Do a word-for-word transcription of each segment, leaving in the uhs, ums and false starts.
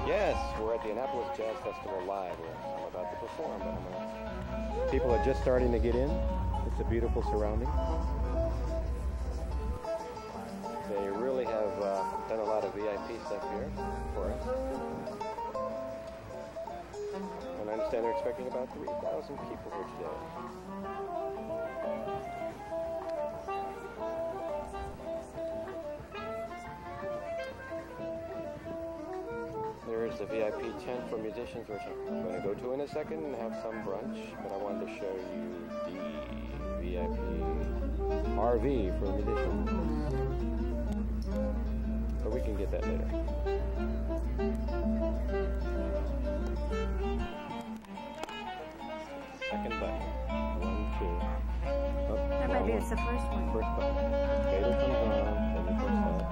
Yes, we're at the Annapolis Jazz Festival live. I'm about to perform, but I'm gonna... people are just starting to get in. It's a beautiful surrounding. They really have uh, done a lot of V I P stuff here for us. And I understand they're expecting about three thousand people here today. There is the V I P tent for musicians, which I'm going to go to in a second and have some brunch, but I wanted to show you the V I P R V for musicians. But we can get that later. Second button. One, two. Oh, that might be it's the first one. First button. Fader comes on, then you push that.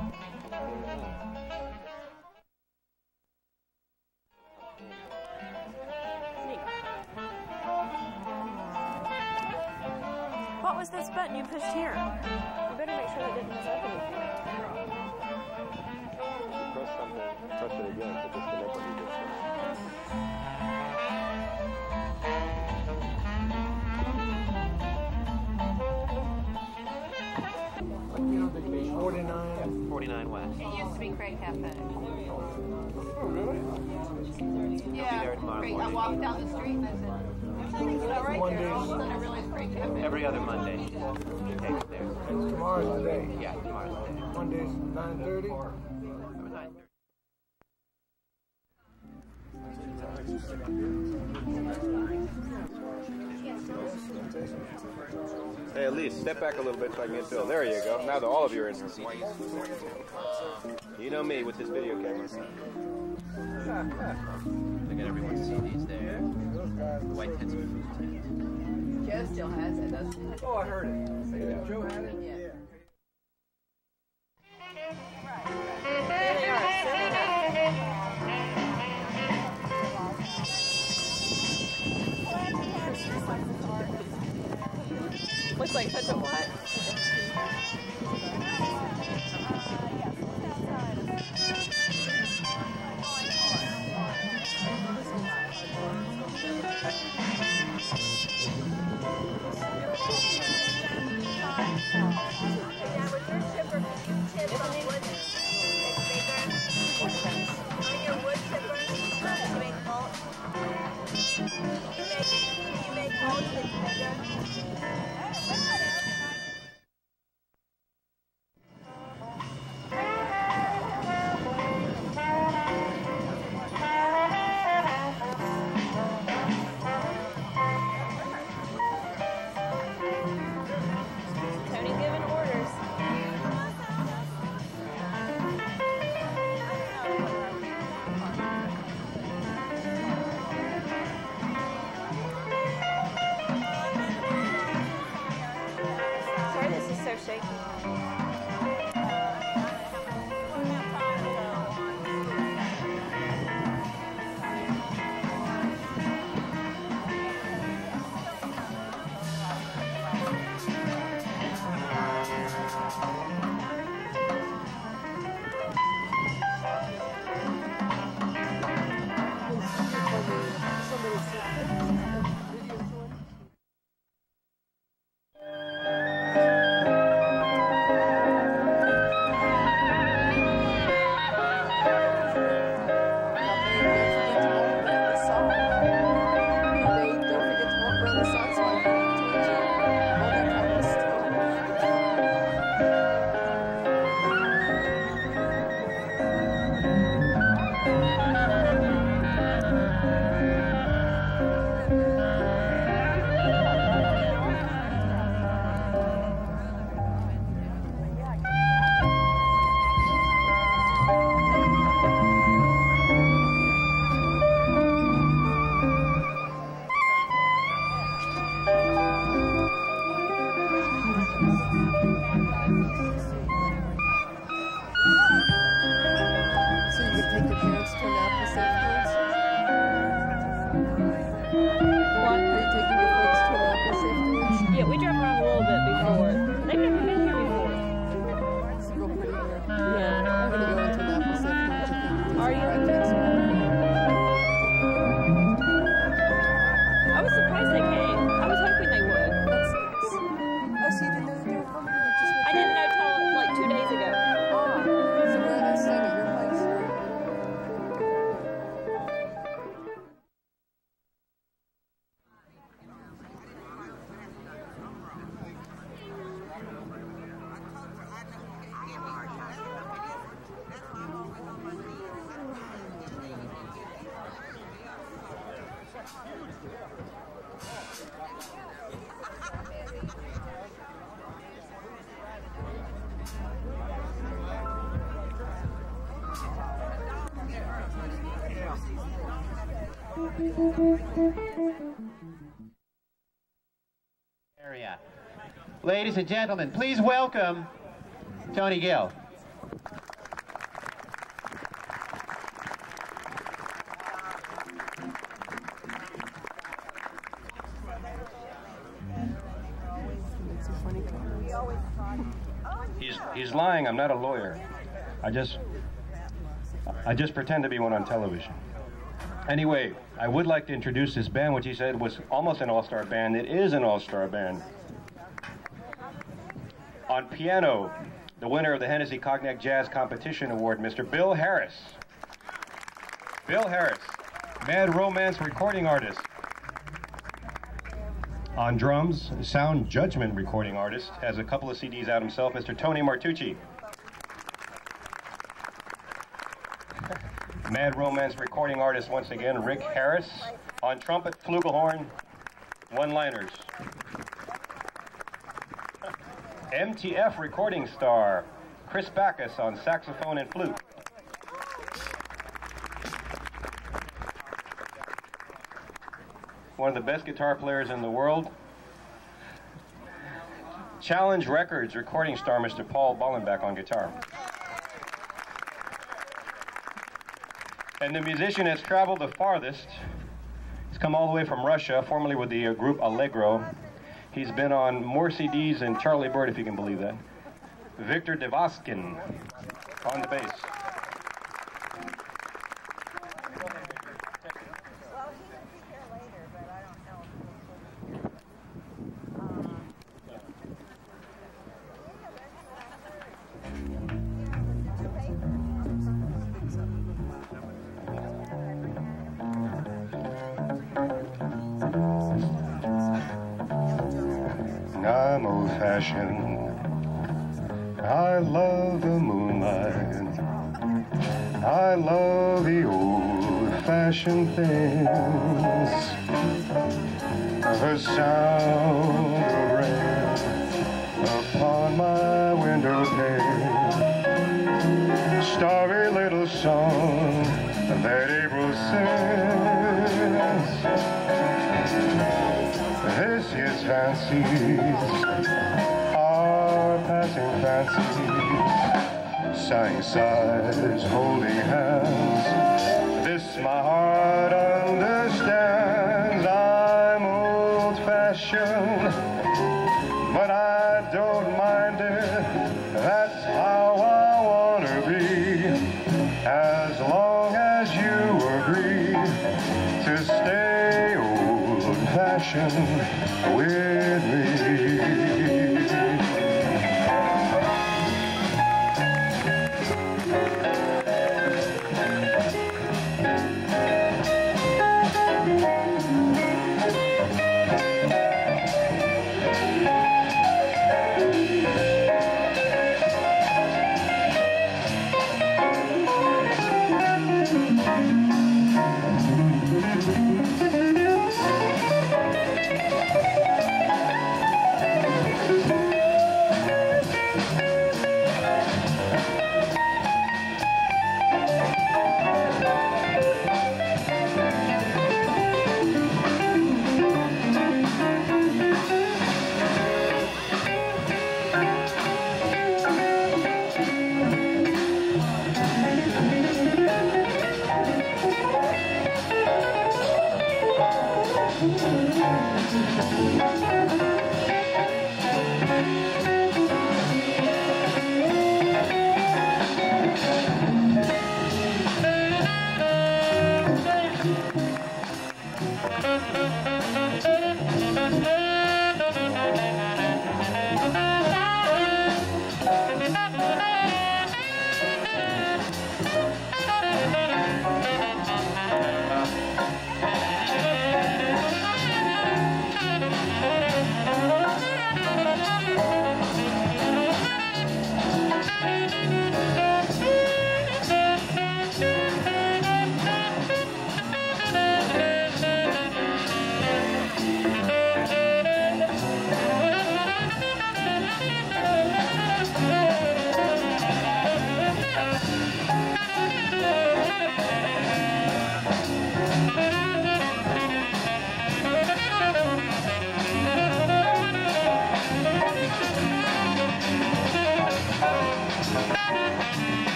What was this button you pushed here? You better make sure that didn't mess up anything. You press something, touch it again to disconnect what you just pressed. forty-nine. forty-nine West. It used to be Craig Cafe. Oh, really? Yeah, Craig, I walked down the street and I said, everything's all right there. All of a sudden I realized Craig Cafe. Every other Monday, you take it there. And tomorrow's the day. Yeah, tomorrow's the day. Monday's nine thirty. Hey, Elise, step back a little bit so I can get Bill. There you go. Now that all of you are in. You know me with this video camera. I got everyone's C Ds there. The white tents. Joe still has it, doesn't he? Oh, I heard it. Yeah. Joe had it? Yeah. There they are, setting up. Looks like such a what? Area. Ladies and gentlemen, please welcome Tony Gill. He's, he's lying. I'm not a lawyer. I just, I just pretend to be one on television. Anyway, I would like to introduce this band, which he said was almost an all-star band. It is an all-star band. On piano, the winner of the Hennessy Cognac Jazz Competition Award, Mister Bill Harris. Bill Harris, Mad Romance recording artist. On drums, Sound Judgment recording artist, has a couple of C Ds out himself, Mister Tony Martuci. Mad Romance recording artist once again, Rick Harris. On trumpet, flugelhorn, one-liners. M T F recording star, Chris Bacas on saxophone and flute. One of the best guitar players in the world. Challenge Records recording star, Mister Paul Bollenback on guitar. And the musician has traveled the farthest. He's come all the way from Russia, formerly with the uh, group Allegro. He's been on more C Ds than Charlie Bird, if you can believe that. Victor Dvoskin on the bass. I'm old-fashioned. I love the moonlight. I love the old-fashioned things. The sound of rain upon my window pane. Starry little song that April sings. This year's fancies are passing fancies, sighing sighs, holding hands. This my heart understands. I'm old-fashioned, but I don't mind it. That's how I want to be, as long as you agree to stay old-fashioned with me.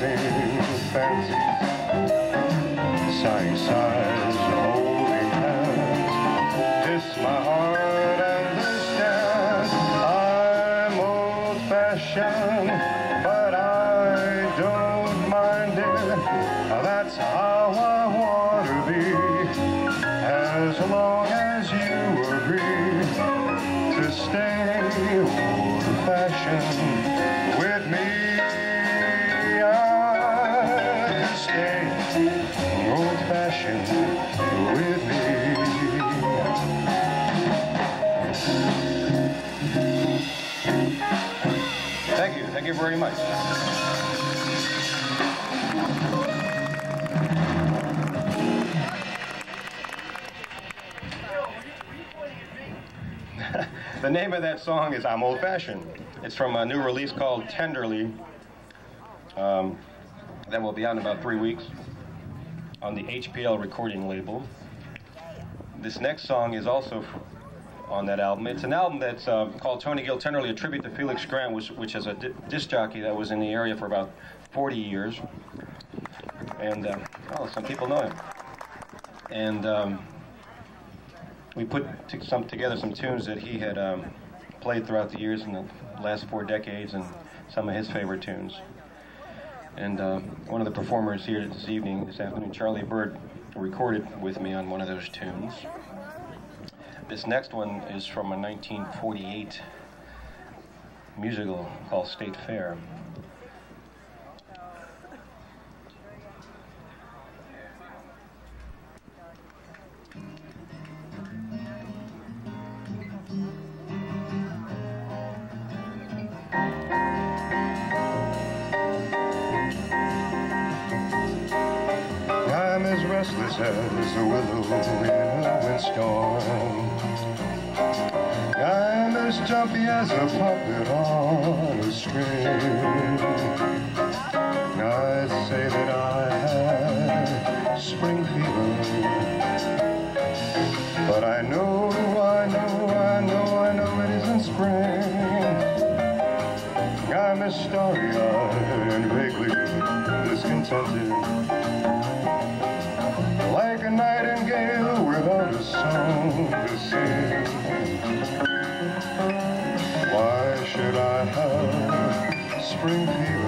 dancing fancies, sighing sighs, holding hands. Kiss my heart, understand. I'm old-fashioned, but I don't mind it. That's how I want to be, as long as you agree to stay old-fashioned with me. I stay old-fashioned with me. Thank you. Thank you very much. The name of that song is I'm Old-Fashioned. It's from a new release called Tenderly. Um, that will be out in about three weeks on the H P L recording label. This next song is also on that album. It's an album that's uh, called Tony Gill Tenderly, a tribute to Felix Grant, which, which is a di disc jockey that was in the area for about forty years. And, uh, oh, some people know him. And um, we put t some together some tunes that he had um, played throughout the years in the last four decades, and some of his favorite tunes. And uh, one of the performers here this evening, this afternoon, Charlie Bird, recorded with me on one of those tunes. This next one is from a nineteen forty-eight musical called State Fair. I'm as restless as a willow in a windstorm. I'm as jumpy as a puppet on a string. I say that I have spring fever, but I know, I know, I know, I know it isn't spring. I'm as starry-eyed and vaguely discontented, like a nightingale without a song to sing. Why should I have spring fever?